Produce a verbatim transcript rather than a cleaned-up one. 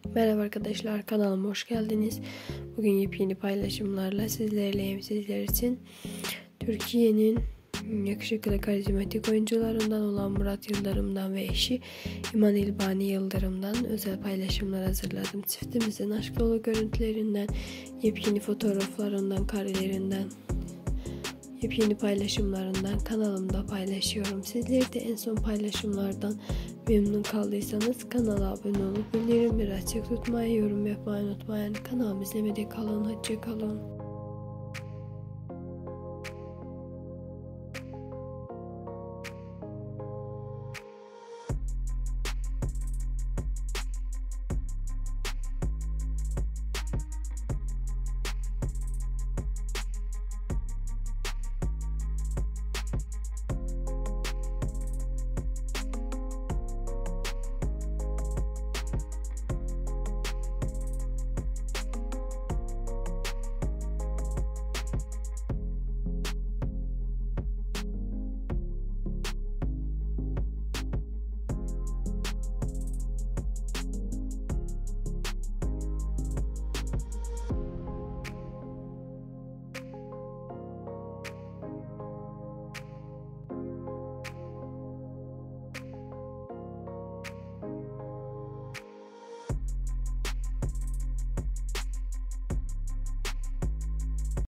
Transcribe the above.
Merhaba arkadaşlar, kanalıma hoş geldiniz. Bugün yepyeni paylaşımlarla sizlerleyim. Sizler için Türkiye'nin yakışıklı karizmatik oyuncularından olan Murat Yıldırım'dan ve eşi İman İlbani Yıldırım'dan özel paylaşımlar hazırladım. Çiftimizin aşk dolu görüntülerinden, yepyeni fotoğraflarından, karelerinden, yepyeni paylaşımlarından kanalımda paylaşıyorum. Sizler de en son paylaşımlardan memnun kaldıysanız kanala abone olup bildirimleri açık tutmayı, yorum yapmayı unutmayın. Kanalımı izlemede kalın. Hoşça kalın.